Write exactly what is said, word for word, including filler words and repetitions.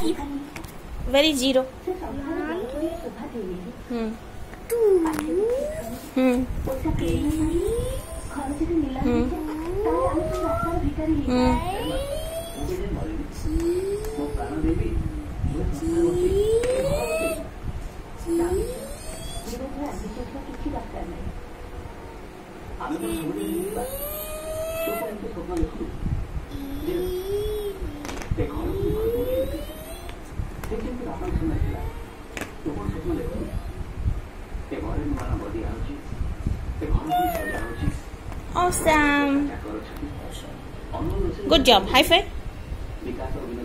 Very zero. Hmm. Hmm. Hmm. Hmm. Awesome. Good job. High five.